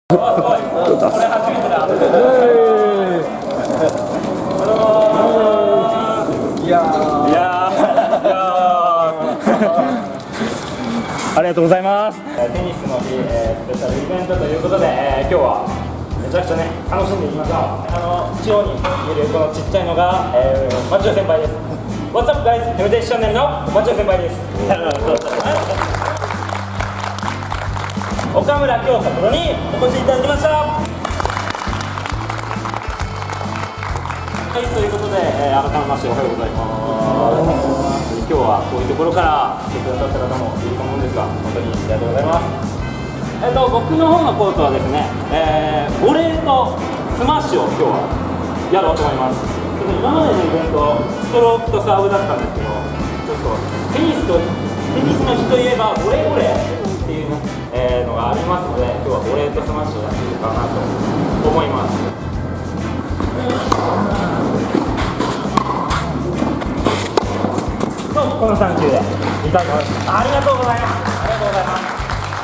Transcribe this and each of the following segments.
これ初めてだ。ありがとうございます。テニスの日、スペシャルイベントということで、今日はめちゃくちゃね楽しんでいきましょう。中央にいるこのちっちゃいのが、マチオ先輩です。What's up guys? MTチャンネルのマチオ先輩です。岡村京香プロにお越しいただきました。はい、ということで、改めましておはようございます。今日はこういうところから来てくださった方もいると思うんですが、本当にありがとうございます。僕の方のコートはですね、ボレーとスマッシュを今日はやろうと思います。今までのイベント、ストロークとサーブだったんですけど、ちょっとテニスの日といえばボレーっていうのがありますので、今日はボレーとスマッシュをやっていこうかなと思います。この3球でいただきます。ありがとうございます。ありがとうございます。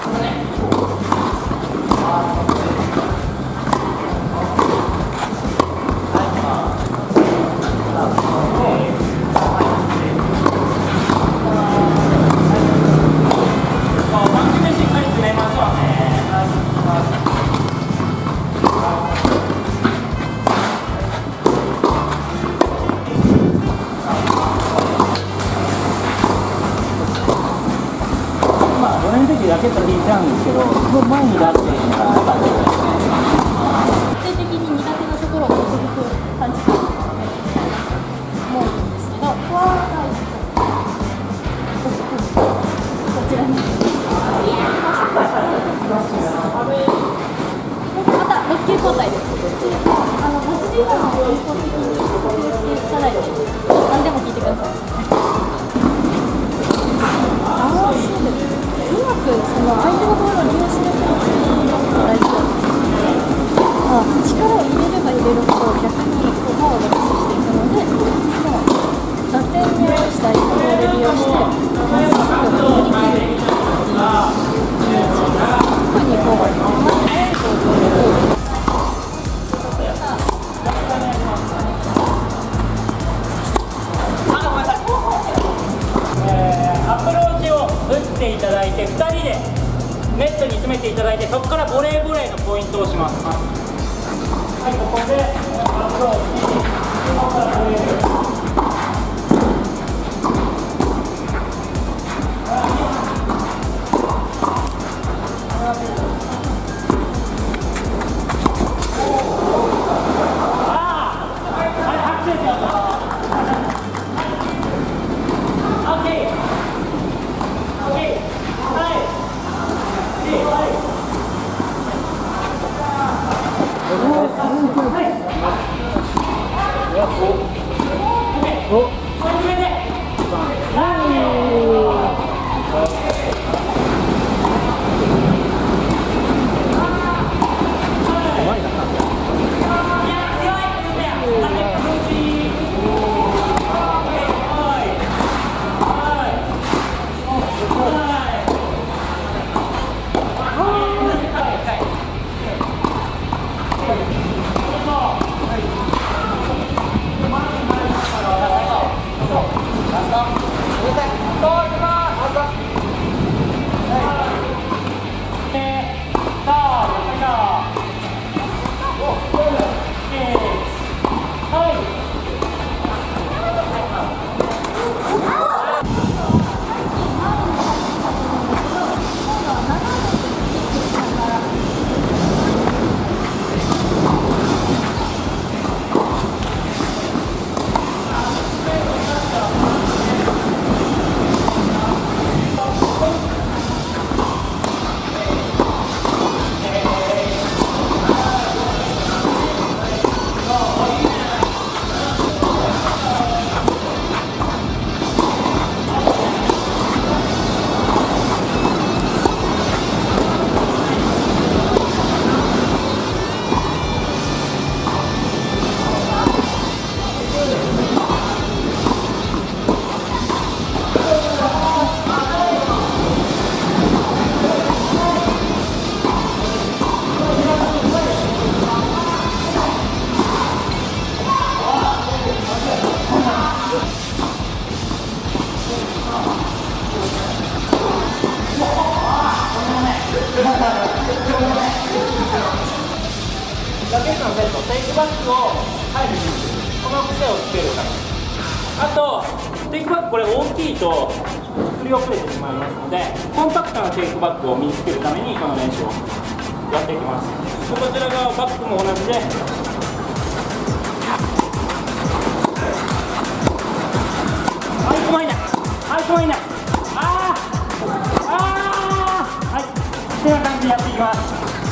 ラケット引いちゃうんですけど、その前に出しているのが分かる。 徹底的に苦手なところを克服感じた思うんですけど、フォアライトこちらにまた6球交代です。8時間を一方的に克服していただいて何でも聞いてください。うまくその相手のボールを利用する選手が大事だと思うので、力を入れれば入れるほど逆にパワーが増していくので、もう打点に応じたボールを利用してまっすぐ振り切るっていうイメージ。特にこう速いボールを打っていただいて、2人でネットに詰めていただいて、そこからボレーのポイントをします。はい、ここでアプローチ、ここからボレー。 テイクバックを回避する、この癖をつけるため。あとテイクバック、これ大きいと振り遅れてしまいますので、コンパクトなテイクバックを身につけるためにこの練習をやっていきます。こちら側バックも同じで、はい、止まりない、はい、止まりない、はい、こんな感じでやっていきます。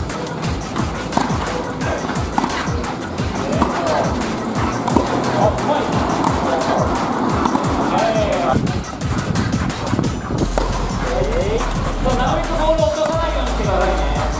なるべくボールを落とさないようにしてくださいね。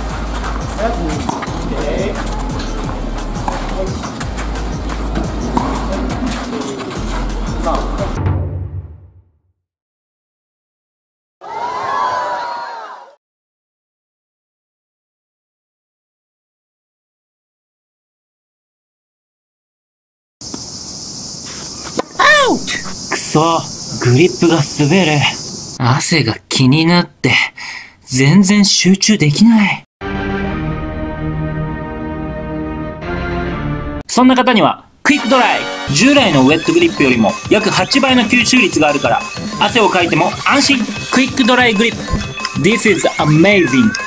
くそ、グリップが滑る。汗が気になって、全然集中できない。そんな方には、クイックドライ。従来のウェットグリップよりも約8倍の吸収率があるから、汗をかいても安心。クイックドライグリップ。This is amazing.